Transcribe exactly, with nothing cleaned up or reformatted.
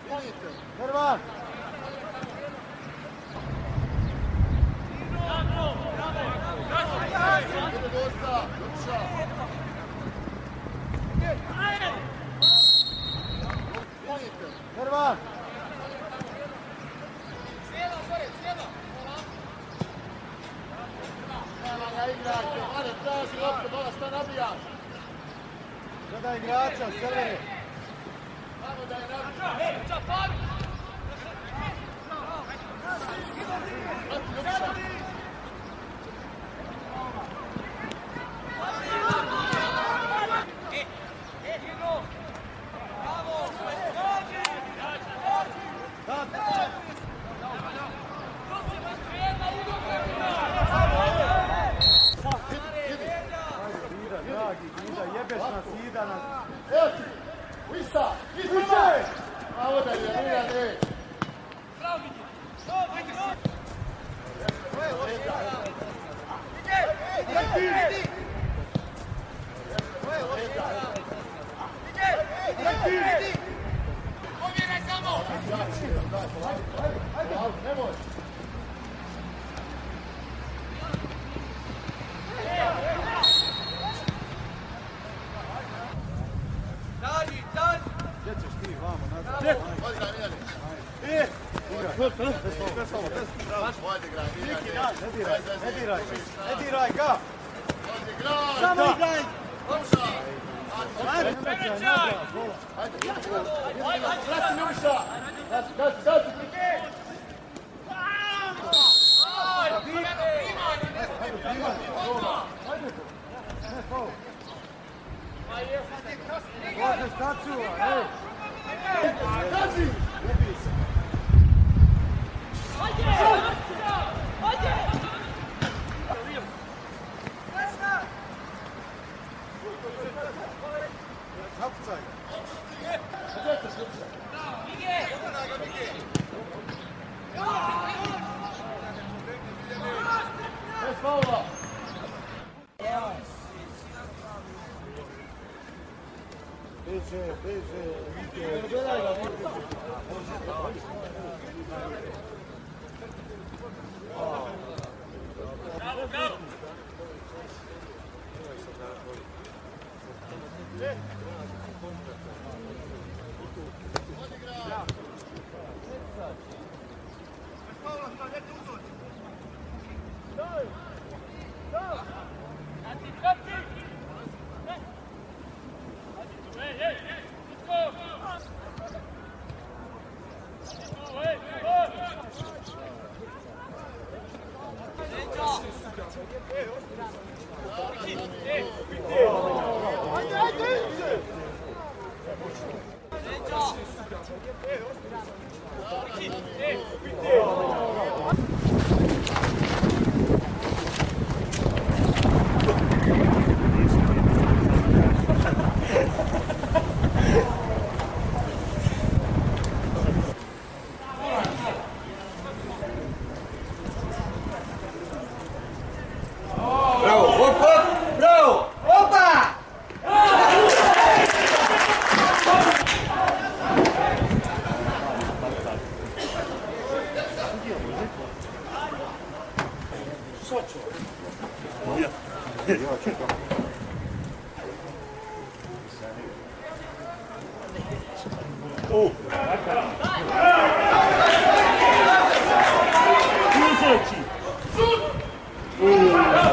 Herman! Herman! Gledaj igrača, sele! Jebeš nas, ida nas. Evo ti! Uista! Uista! Bravo da je, Mira, ne! Bravo, vidi! Povjeraj samo! Nemoj! Gdje ćeš ti, vamo, nazad? Odigraj, Miljani! E! Igraj! Bez ovo, bez ovo! Odigraj, Miljani! Ne diraj, ne diraj! Ne diraj ga! Odigraj! Samo igraj! Ljubiša! Ajde, ne vraćaj, ne vraćaj! Ajde, vrati Ljubiša! Gazi, gazi, gazi! Ajde! Ne, faul! Može stačuva, ej! Gazi! Ubi se! Hapcaj! Gdje ćeš Ljubiša? Bez faula! Beže, beže! Bravo, bravo! Oh!